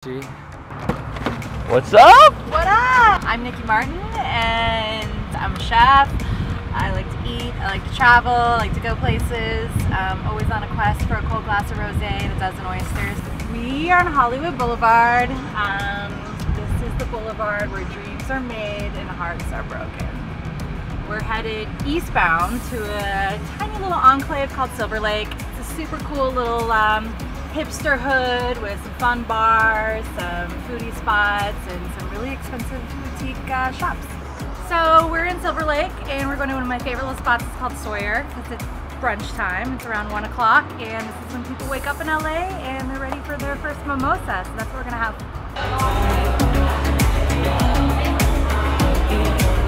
What's up? What up? I'm Nikki Martin and I'm a chef. I like to eat, I like to travel, I like to go places. Always on a quest for a cold glass of rosé and a dozen oysters. We are on Hollywood Boulevard. This is the boulevard where dreams are made and hearts are broken. We're headed eastbound to a tiny little enclave called Silver Lake. It's a super cool little hipster hood with some fun bars, some foodie spots, and some really expensive boutique shops. So we're in Silver Lake and we're going to one of my favorite little spots. It's called Sawyer because it's brunch time. It's around 1 o'clock and this is when people wake up in LA and they're ready for their first mimosa. So that's what we're going to have.